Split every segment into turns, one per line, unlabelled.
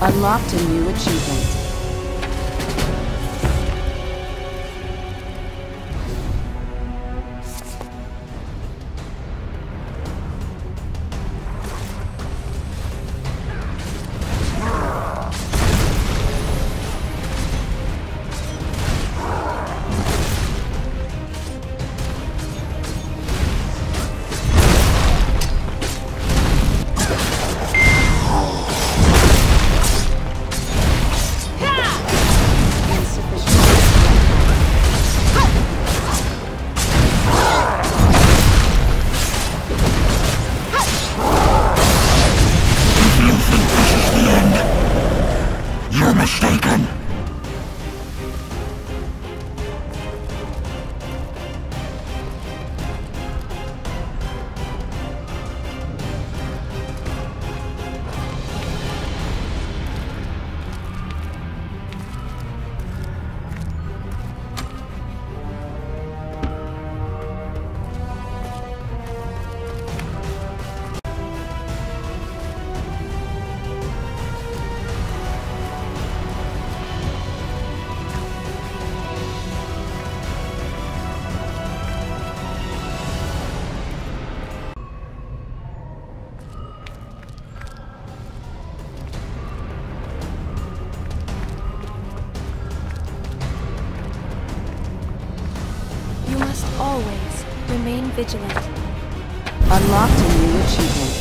Unlocked a new achievement.
You're mistaken.
You must always remain vigilant.
Unlocked a new achievement.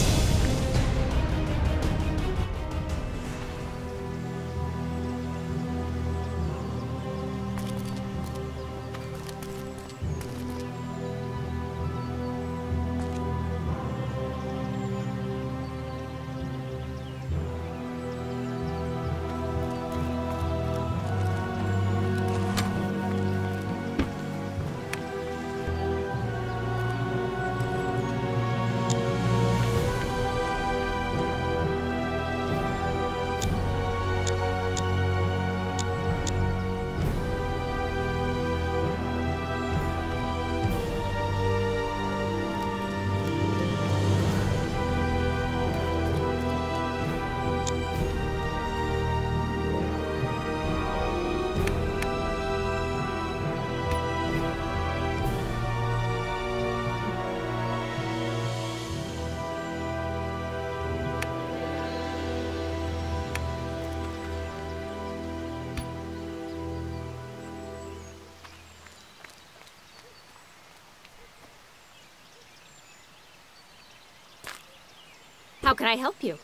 How can I help you?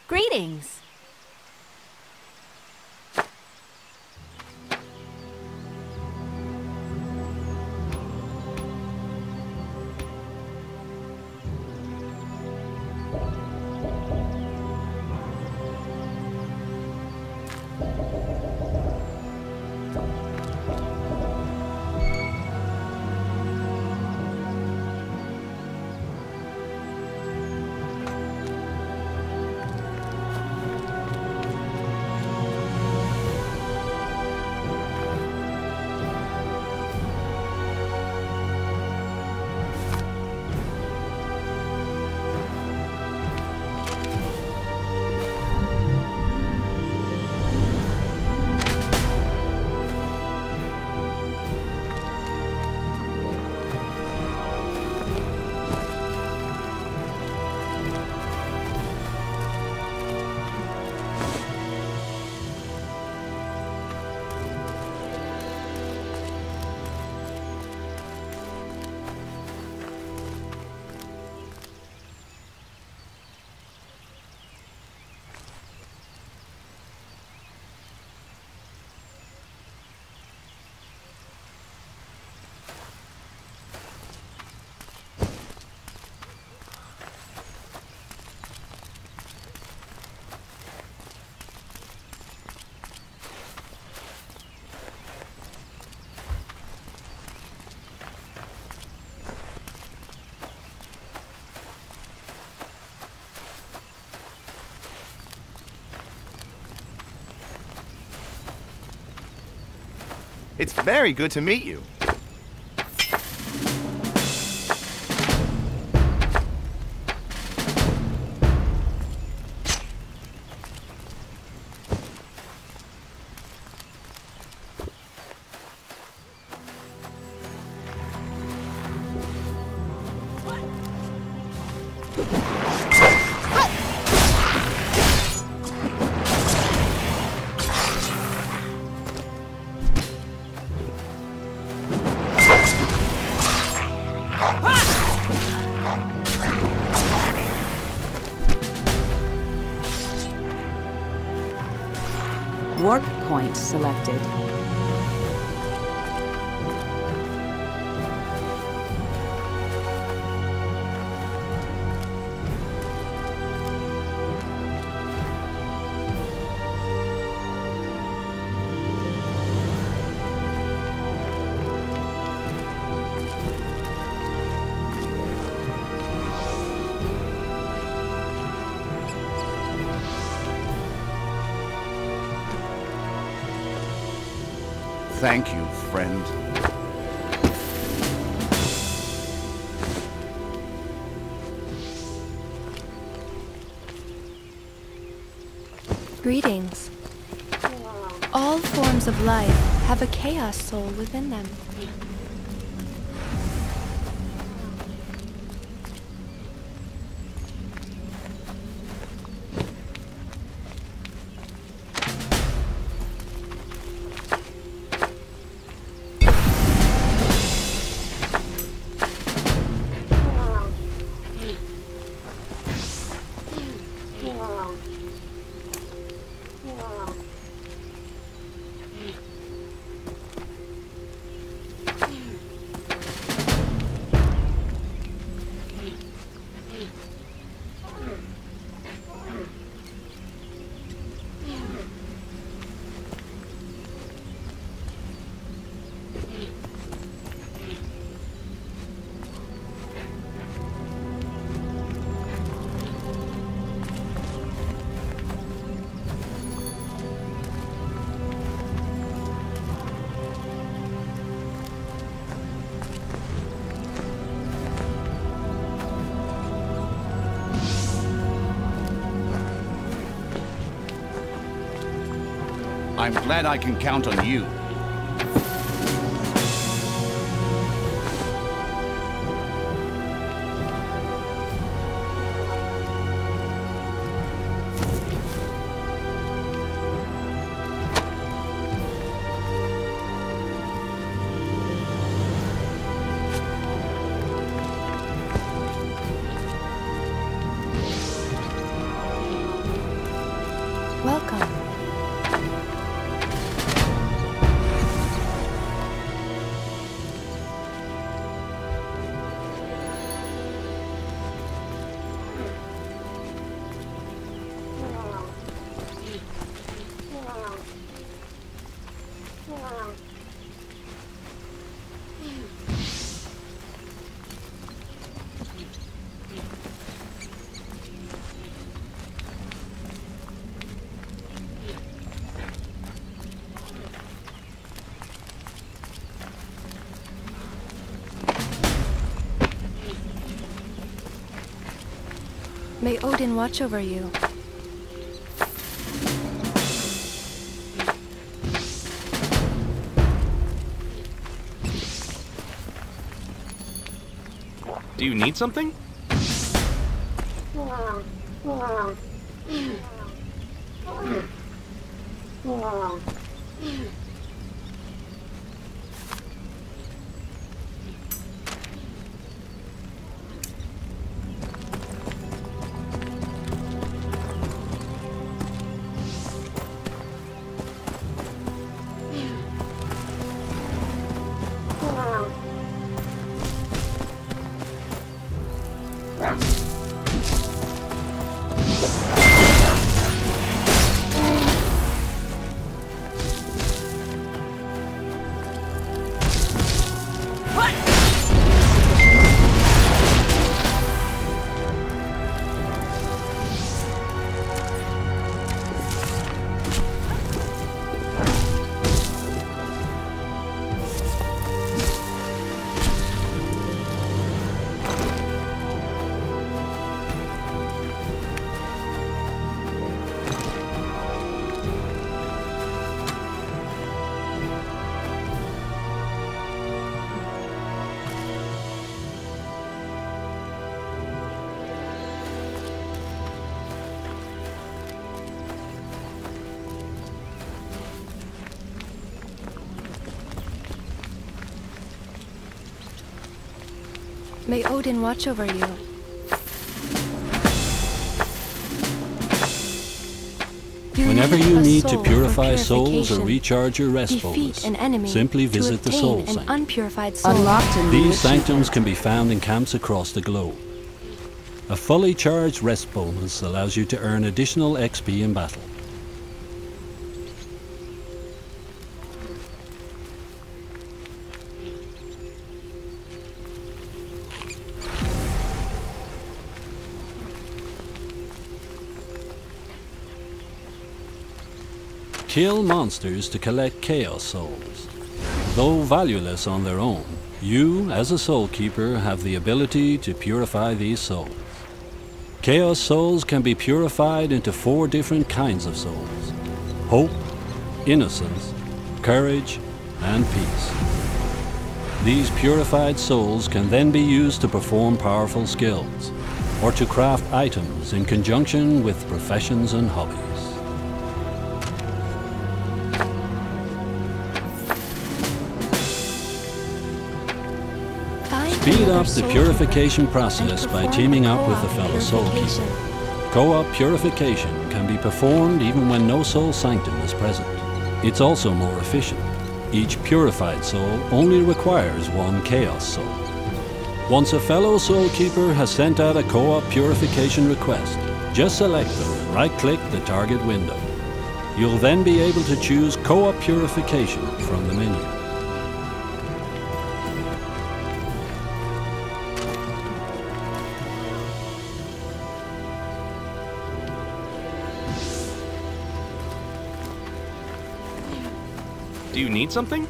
Greetings.
It's very good to meet you.
Warp point selected.
Thank you, friend.
Greetings. All forms of life have a chaos soul within them.
I'm glad I can count on you.
May Odin watch over you.
Do you need something?
May Odin watch over you.
Whenever you need to purify souls or
purification,
recharge your rest
defeat
bonus,
an enemy
simply
to
visit the
obtain
Soul
an
Sanctum.
unpurified soul.
Unlocked a new
These
achievement.
sanctums can be found in camps across the globe. A fully charged rest bonus allows you to earn additional XP in battle. Kill monsters to collect Chaos Souls. Though valueless on their own, you, as a Soul Keeper, have the ability to purify these souls. Chaos Souls can be purified into 4 different kinds of souls: hope, innocence, courage, and peace. These purified souls can then be used to perform powerful skills, or to craft items in conjunction with professions and hobbies. Speed up the purification process by teaming up with a fellow Soul Keeper. Co-op purification can be performed even when no Soul Sanctum is present. It's also more efficient. Each purified soul only requires 1 Chaos Soul. Once a fellow Soul Keeper has sent out a co-op purification request, just select them and right-click the target window. You'll then be able to choose co-op purification from the menu.
Do you need something?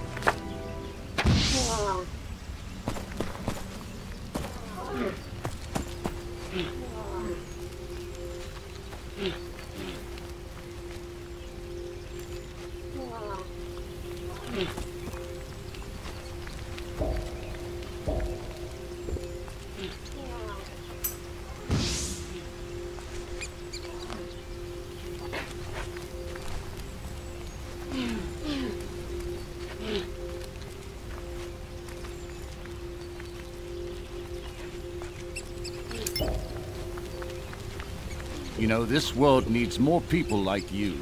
You know, this world needs more people like you.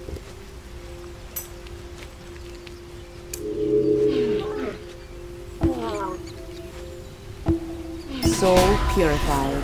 Soul purified.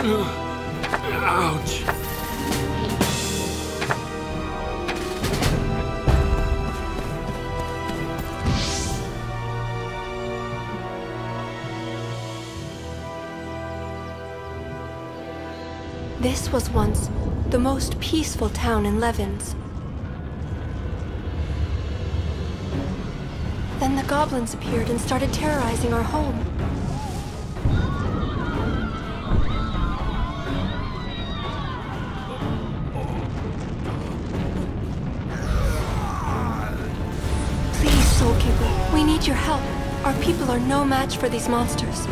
Ouch.
This was once the most peaceful town in Levens. Then the goblins appeared and started terrorizing our home. Please, Soulkeeper, we need your help. Our people are no match for these monsters.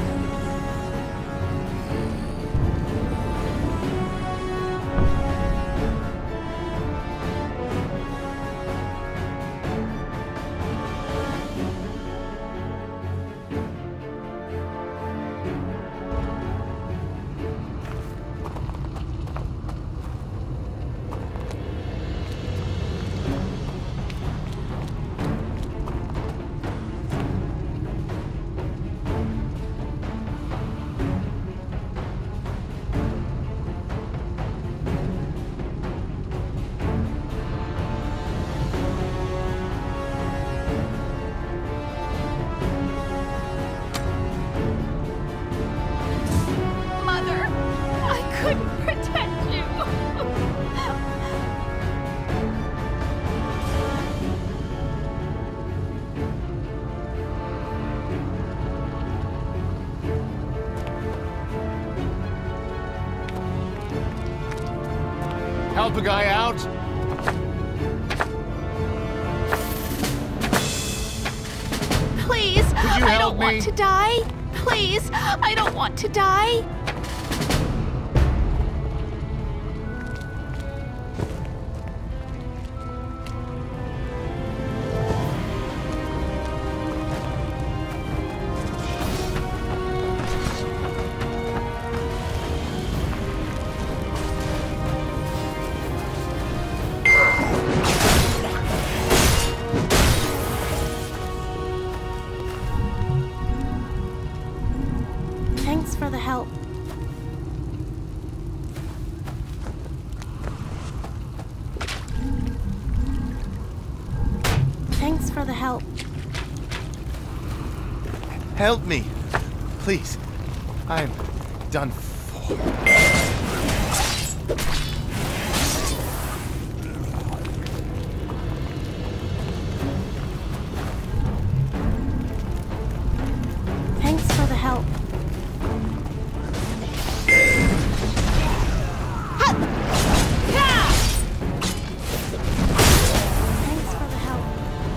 Help a guy out?
Please,
Could you
I
help
don't
me?
want to die. Please, I don't want to die. Thanks for the help. Thanks for the help.
Help me. Please. I'm done for.
Thanks for the help. Thanks for the help.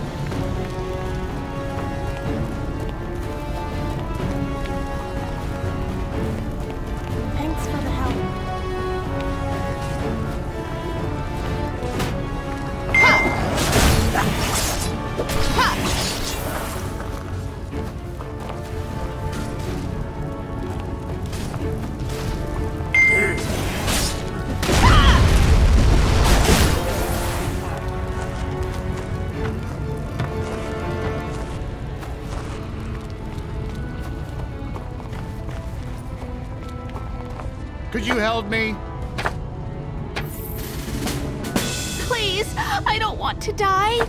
Thanks for the help.
Could you help me?
Please, I don't want to die.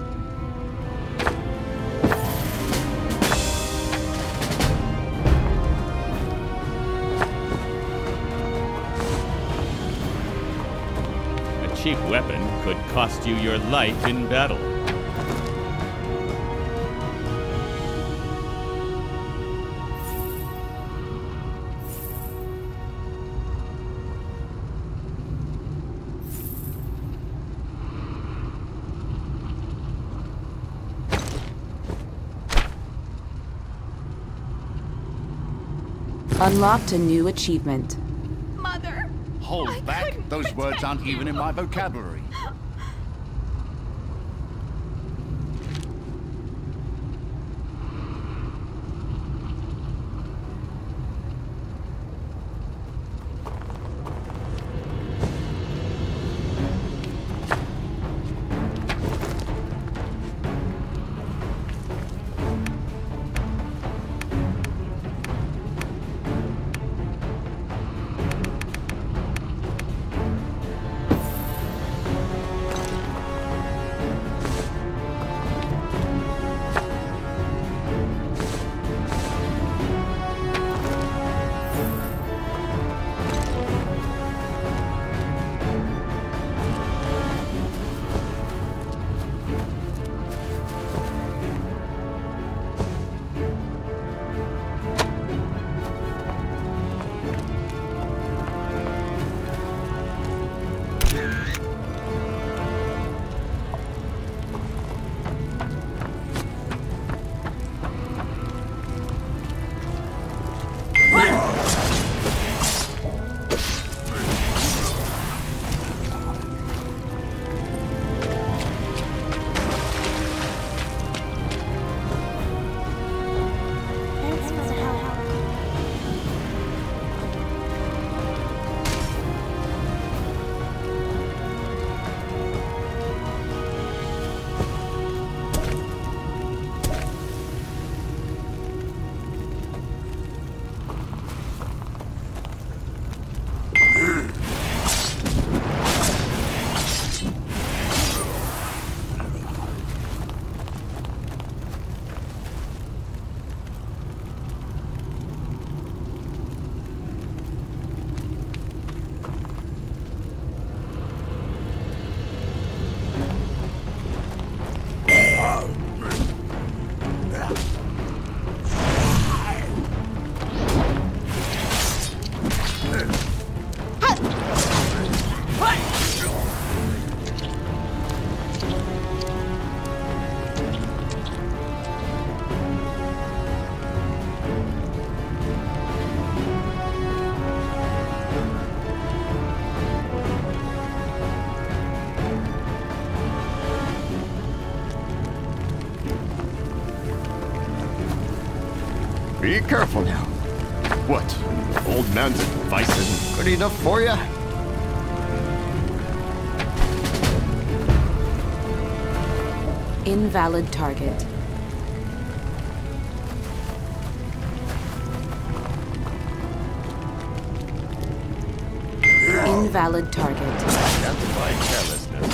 A cheap weapon could cost you your life in battle.
Unlocked a new achievement.
Mother.
Hold back. Those words aren't even in my vocabulary.
Be careful now. What? Old man's advice isn't good enough for you?
Invalid target. Invalid target.
Justify carelessness.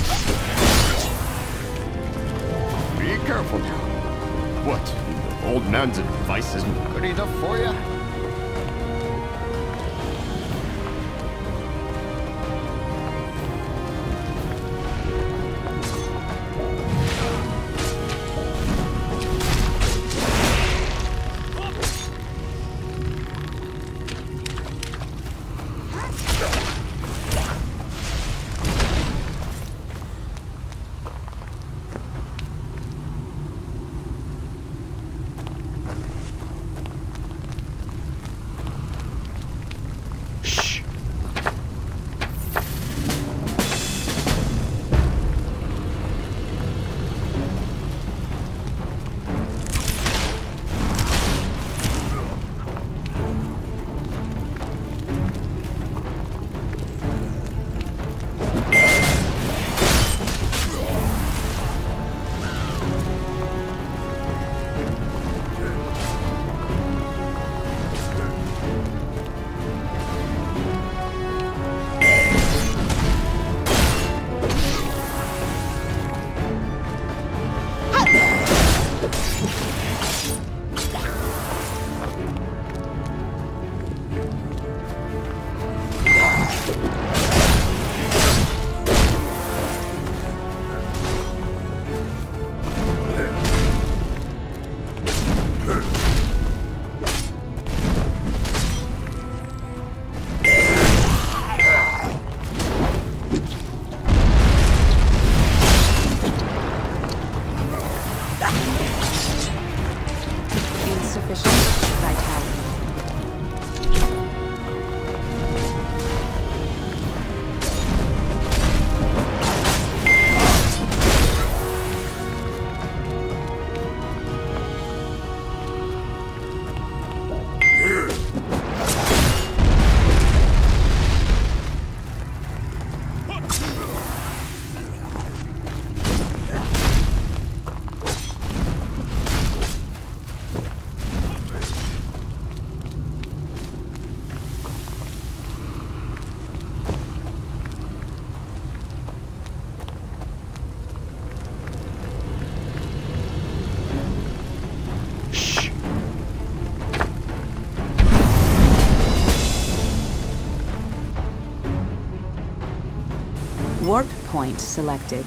Be careful now. What? Old man's advice isn't good enough for you?
Warp point selected.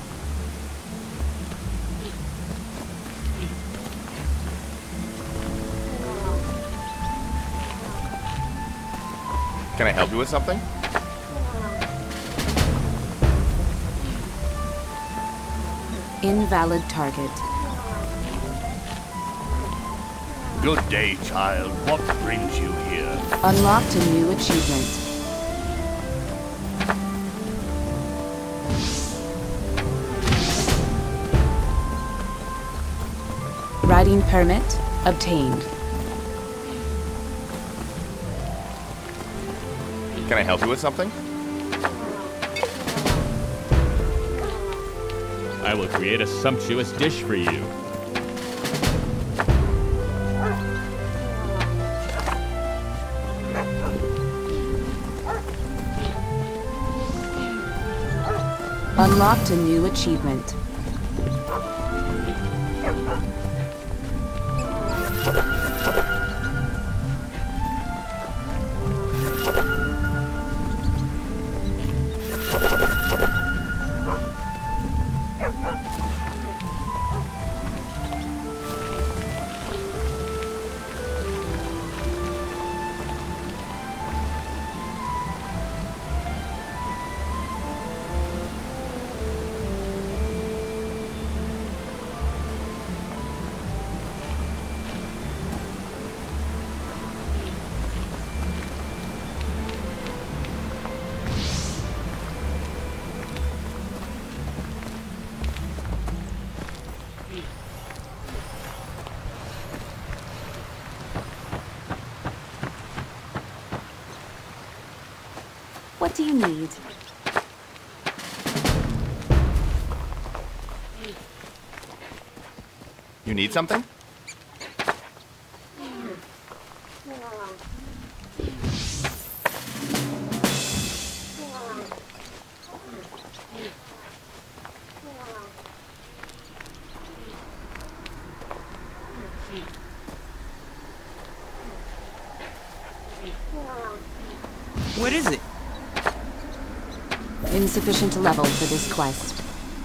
Can I help you with something?
Invalid target.
Good day, child. What brings you here?
Unlocked a new achievement. Riding permit obtained.
Can I help you with something?
I will create a sumptuous dish for you.
Unlocked a new achievement. What do you need?
You need something?
What is it?
Insufficient level for this quest.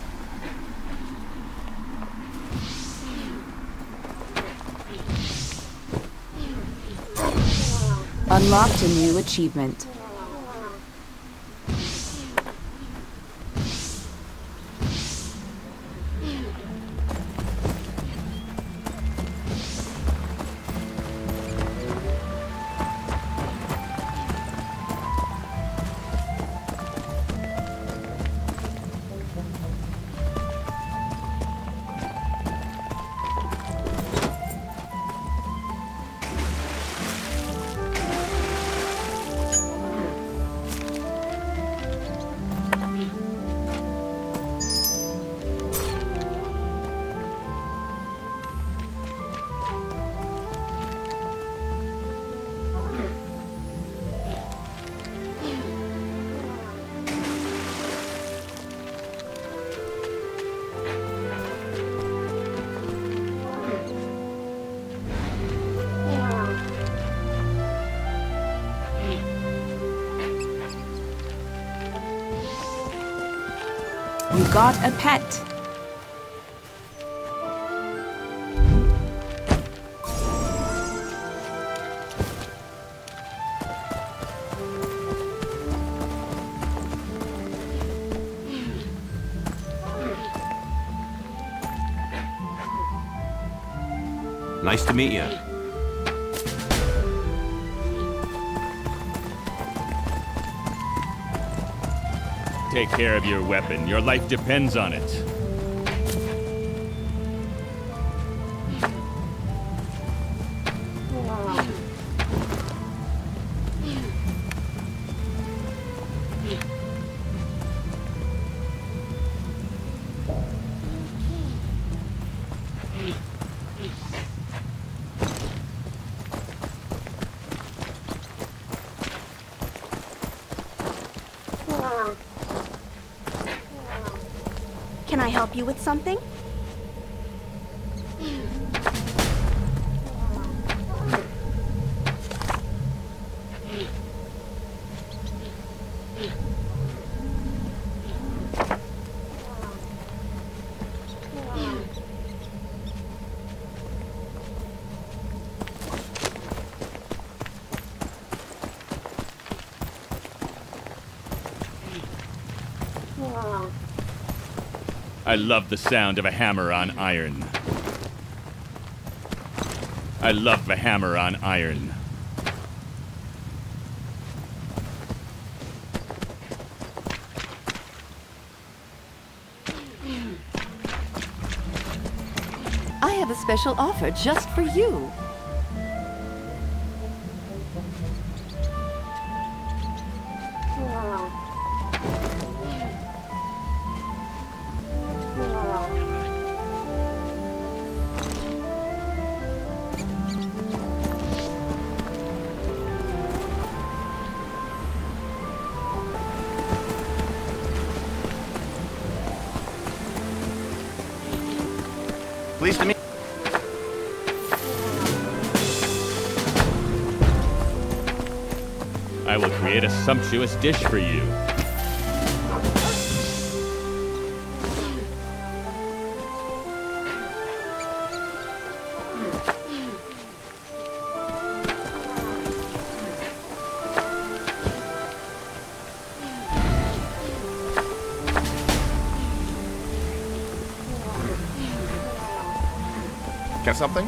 Unlocked a new achievement. You got a pet.
Nice to meet you.
Take care of your weapon. Your life depends on it.
Can I help you with something?
I love the sound of a hammer on iron. I love the hammer on iron.
I have a special offer just for you.
Pleased to meet
I will create a sumptuous dish for you.
Get something?